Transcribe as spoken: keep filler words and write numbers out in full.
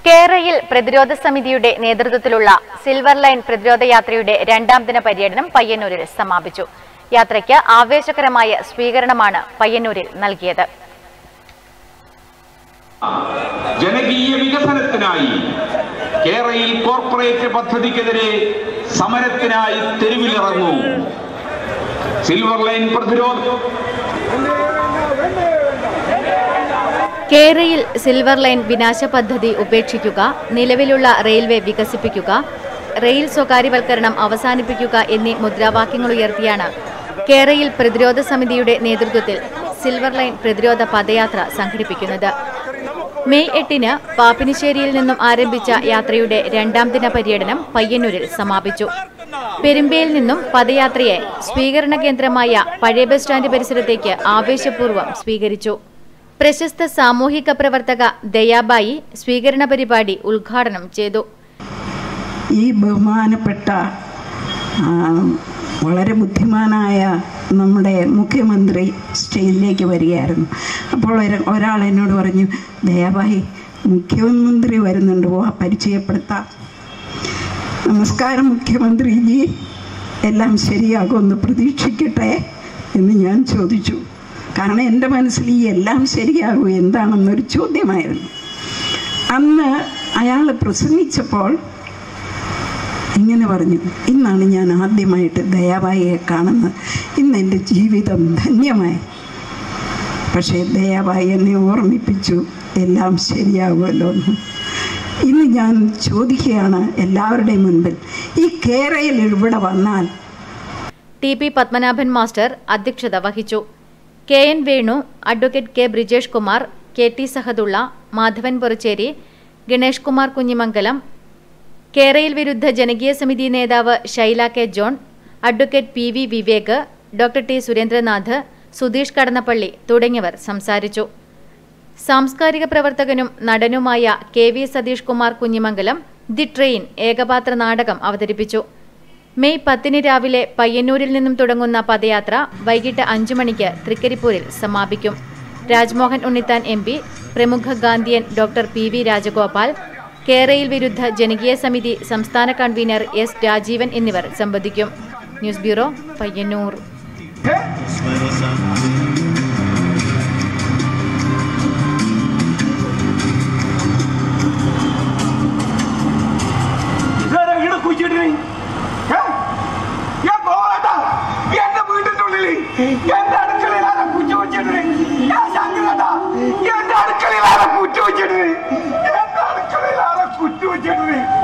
കേരയിൽ പ്രതിരോധ സമിതിയുടെ നേതൃത്വത്തിലുള്ള സിൽവർ ലൈൻ പ്രതിരോധ യാത്രയുടെ രണ്ടാം ദിന പര്യടനം പയ്യന്നൂരിൽ സമാപിച്ചു. യാത്രയ്ക്ക് ആവേശകരമായ സ്വീകരണമാണ് പയ്യന്നൂരിൽ നൽകിയത്. ജനകീയ വികസനത്തിനായി കേരയിൽ കോർപ്പറേറ്റ് പദ്ധതിക്കെതിരെ സമരത്തിനായി തെരുവിലിറങ്ങൂ. സിൽവർ ലൈൻ പ്രതിരോധ കേരയിൽ സിൽവർ ലൈൻ വിനാശ പദ്ധതി ഉപേക്ഷിക്കുക, നിലവിലുള്ള റെയിൽവേ വികസിപ്പിക്കുക, റെയിൽ സ്വകാര്യവൽക്കരണം അവസാനിപ്പിക്കുക എന്നീ മുദ്രാവാക്യങ്ങൾ ഉയർത്തിയാണ് കേരയിൽ പ്രതിരോധ സമിതിയുടെ നേതൃത്വത്തിൽ സിൽവർ ലൈൻ പ്രതിരോധ പദയാത്ര സംഘടിപ്പിക്കുന്നത്. മെയ് എട്ടിന് പാപ്പിനിശ്ശേരിയിൽ നിന്നും ആരംഭിച്ച യാത്രയുടെ രണ്ടാം ദിന പര്യടനം പയ്യന്നൂരിൽ സമാപിച്ചു. പെരുമ്പയിൽ നിന്നും പദയാത്രയെ സ്വീകരണ കേന്ദ്രമായ പഴയ ബസ് സ്റ്റാൻഡ് പരിസരത്തേക്ക് ആവേശപൂർവ്വം സ്വീകരിച്ചു. പ്രശസ്ത സാമൂഹിക പ്രവർത്തക ദയാബായി സ്വീകരണ പരിപാടി ഉദ്ഘാടനം ചെയ്തു. ഈ ബഹുമാനപ്പെട്ട വളരെ ബുദ്ധിമാനായ നമ്മുടെ മുഖ്യമന്ത്രി സ്റ്റേജിലേക്ക് വരികയായിരുന്നു. അപ്പോൾ ഒരാൾ എന്നോട് പറഞ്ഞു, ദയാബായി മുഖ്യമന്ത്രി വരുന്നുണ്ട്, ഓ പരിചയപ്പെടുത്താം. നമസ്കാരം മുഖ്യമന്ത്രിജി, എല്ലാം ശരിയാകുമെന്ന് പ്രതീക്ഷിക്കട്ടെ എന്ന് ഞാൻ ചോദിച്ചു. കാരണം എൻ്റെ മനസ്സിൽ ഈ എല്ലാം ശരിയാകും എന്താണെന്നൊരു ചോദ്യമായിരുന്നു. അന്ന് അയാൾ പ്രസംഗിച്ചപ്പോൾ ഇങ്ങനെ പറഞ്ഞു, ഇന്നാണ് ഞാൻ ആദ്യമായിട്ട് ദയാബായിയെ കാണുന്നത്, ഇന്ന് എൻ്റെ ജീവിതം ധന്യമായി. പക്ഷേ ദയാബായി എന്നെ ഓർമ്മിപ്പിച്ചു എല്ലാം ശരിയാകുമല്ലോ എന്ന്. ഇന്ന് ഞാൻ ചോദിക്കുകയാണ് എല്ലാവരുടെയും മുൻപിൽ, ഈ കേരയിൽ ഇവിടെ വന്നാൽ. ടി പി പത്മനാഭൻ മാസ്റ്റർ അധ്യക്ഷത വഹിച്ചു. K N Venu, advocate K Brijesh Kumar, K T Sahadulla, Madhavan Poracheri, Ganesh Kumar Kunhimangalam, K Rail വിരുദ്ധ ജനകീയ സമിതി നേതാവ് Shaila K John, advocate P V Vivek, doctor T Surendranath, Sudheesh Kadannappally തുടങ്ങിയവർ സംസാരിച്ചു. സാംസ്കാരിക പ്രവർത്തകനും നടനുമായ K V Satheesh Kumar Kunhimangalam the train ഏകപാത്ര നാടകം അവതരിപ്പിച്ചു. മെയ് പത്തിന് രാവിലെ പയ്യന്നൂരിൽ നിന്നും തുടങ്ങുന്ന പദയാത്ര വൈകിട്ട് അഞ്ചു മണിക്ക് തൃക്കരിപ്പൂരിൽ സമാപിക്കും. രാജ്മോഹൻ ഉണ്ണിത്താൻ എം പി, പ്രമുഖ Gandhian doctor P V Rajagopal, K Rail വിരുദ്ധ ജനകീയ സമിതി സംസ്ഥാന കൺവീനർ എസ് രാജീവൻ എന്നിവർ സംബന്ധിക്കും. News bureau, Payyannur. എന്റെ അടുക്കളയിലാണ് കുറ്റു വെച്ചിട്ട് എന്റെ അടുക്കളയിലാണ് കുറ്റു വെച്ചിട്ട് എന്റെ അടുക്കളയിലാണ് കുറ്റു വെച്ചിട്ട്